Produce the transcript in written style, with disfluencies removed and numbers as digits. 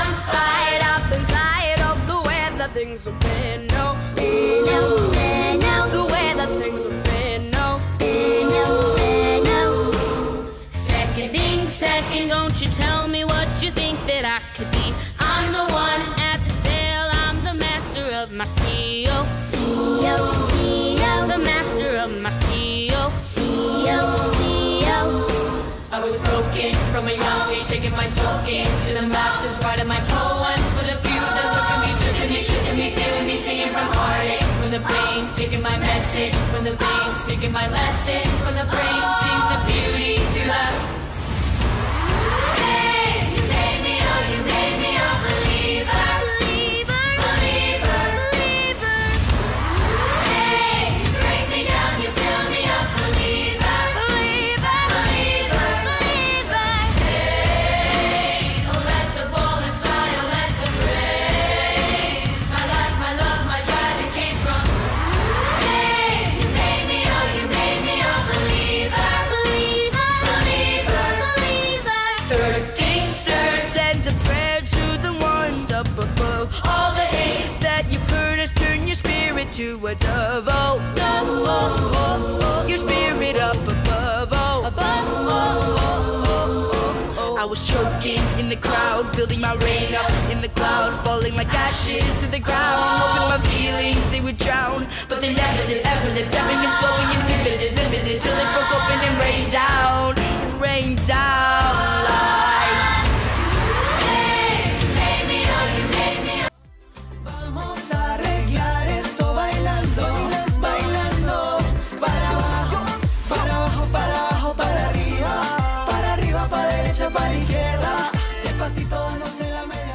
I'm fired up inside of the way that things have been. No, the way that things have been. No, second thing, second, don't you tell me what you think that I could be. I'm the one at the sail, I'm the master of my CEO. The master of my CEO. I was broken from a young age, taking my soul into the masses, writing my poems for the few that took me, shook me, shook me, feeling me, singing from heartache, from the brain, taking my message from the veins, speaking my lesson from the brain, seeing the beauty through love. Hey, you made me, oh, you made me a believer, believer, believer, believer. Hey, you break me down, you build me up, believer, believer, believer, believer. Hey, oh, let the bullets fly, oh, let them rain. My life, my love, my drive, it came from. Hey, you made me, oh, you made me a believer, believer, believer, believer. Third things third, send a prayer to the ones up above. All the hate that you've heard us turn your spirit to a dove. Oh, your spirit up above. Oh, I was choking in the crowd, building my rain up in the cloud, falling like ashes to the ground, hoping my feelings they would drown, but they never did, ever did, ebbing and flowing, inhibited, limited, till it broke open and rained down like. Hey, you made me, oh, you made me. Vamos a arreglar esto bailando, bailando, para abajo, para abajo, para abajo, para arriba, para arriba, para derecha, para izquierda, despacito dándose la